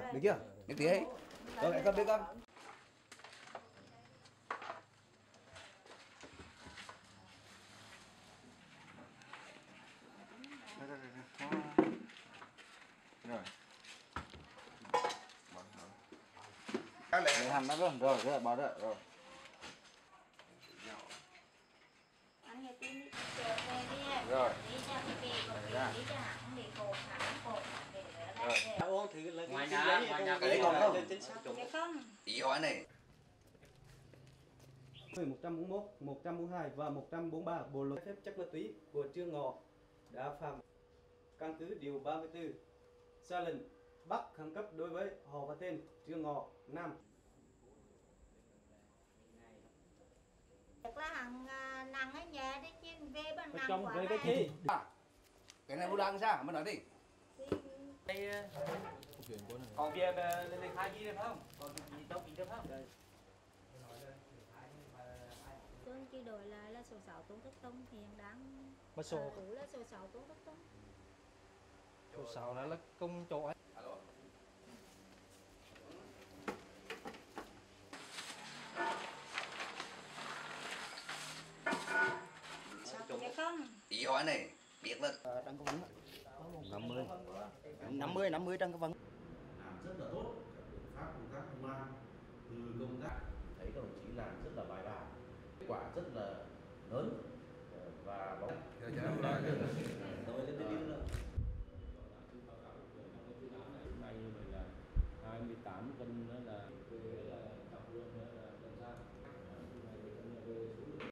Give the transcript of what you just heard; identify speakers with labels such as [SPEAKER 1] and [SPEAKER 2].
[SPEAKER 1] Được chưa? Được tí ấy. Rồi lại cầm đi con.
[SPEAKER 2] Rồi.
[SPEAKER 1] Để hẳn nó rồi, rồi, bỏ rồi, rồi.
[SPEAKER 3] Anh nghe tin đi chờ về đi.
[SPEAKER 1] Rồi.
[SPEAKER 3] Đi cho cái bì của đi cho hẳn để cột để
[SPEAKER 1] Rồi.
[SPEAKER 4] Ô thử là
[SPEAKER 2] Ngoài nhà
[SPEAKER 1] cái đấy còn không?
[SPEAKER 3] cái không.
[SPEAKER 1] Ý hỏi này.
[SPEAKER 4] 141, 142 và 143 Bộ luật phép chất ma túy của Trương Ngọ đã phạm căn cứ điều 34 ra lệnh bắt khẩn cấp đối với họ và tên Trương Ngọ Nam.
[SPEAKER 3] Thật là hằng nặng ở nhà đấy chứ về bên nặng
[SPEAKER 4] Trong
[SPEAKER 3] quá
[SPEAKER 4] về cái chi?
[SPEAKER 1] Cái này bố đang sao? Mới nói đi.
[SPEAKER 4] Còn kia lên khai gì được không? Còn gì đâu gì được không?
[SPEAKER 3] Tôi chỉ đổi lại là số 6 Tôn Đức Tông hiện đang
[SPEAKER 4] Mà số
[SPEAKER 3] cũ là số 6 Tôn Đức Tông.
[SPEAKER 4] số 6 là công chỗ ấy.
[SPEAKER 1] Alo.
[SPEAKER 3] Cái không.
[SPEAKER 1] Ý hỏi này, biết là
[SPEAKER 4] Đang có vấn
[SPEAKER 1] 50 đang có vấn.
[SPEAKER 5] Làm rất là tốt các biện pháp công tác công an, từ công tác thấy các đồng chí làm rất là bài bản, kết quả rất là lớn và